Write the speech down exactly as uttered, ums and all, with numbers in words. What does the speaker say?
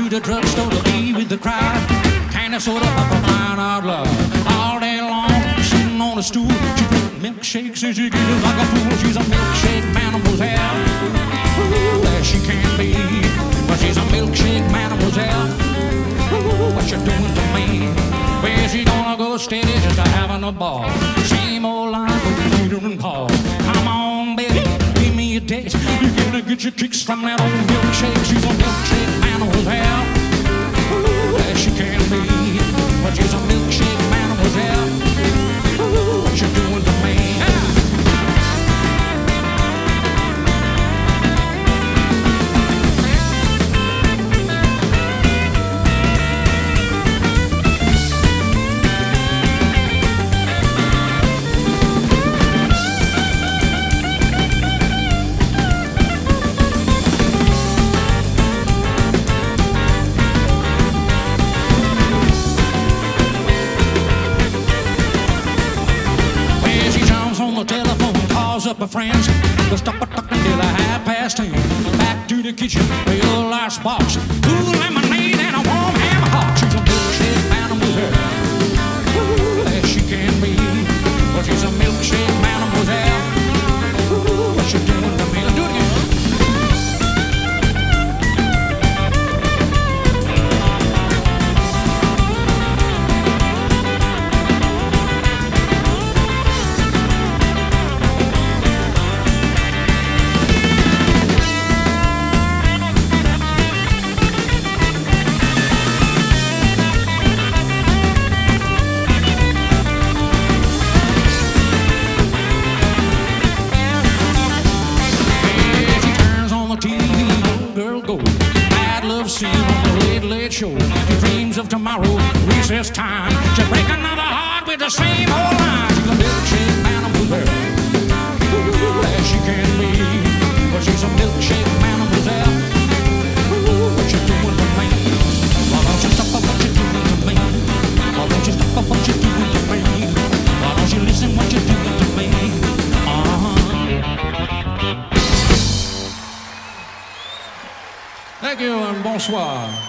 to the drugstore to be with the crowd. Candy soda pop for crying out loud. All day long, sitting on a stool, she drink milkshakes and she giggles like a fool. She's a milkshake mademoiselle. Ooh, there she can be, but she's a milkshake mademoiselle. Ooh, what you doing to me? Where she gonna go steady just a having a ball? Same old line with Peter and Paul. Come on, baby, give me a taste. You're gonna get your kicks from that old milkshake. She's a milkshake mademoiselle. Ooh, there she can be, but she's a milkshake mademoiselle. Ooh, what you doing to me? Up her friends, they'll stop a talking till a half past ten. Back to the kitchen, a your last box, cool lemonade and a warm ham hock. She's a milkshake mademoiselle. Ooh, there she can be, but she's a milkshake mademoiselle. Ooh, what you doing to me? Do it again. Scene on the Late Late Show. She dreams of tomorrow, recess time. She'll break another heart with the same old line. She's a milkshake mademoiselle. Ooh, there she can be, but she's a milkshake mademoiselle. Ooh, what you doing to me? Why don't you stop what you doing to me? Why don't you stop what you doing to me? Why don't you listen what you're doing to me? Uh-huh. Thank you and bonsoir.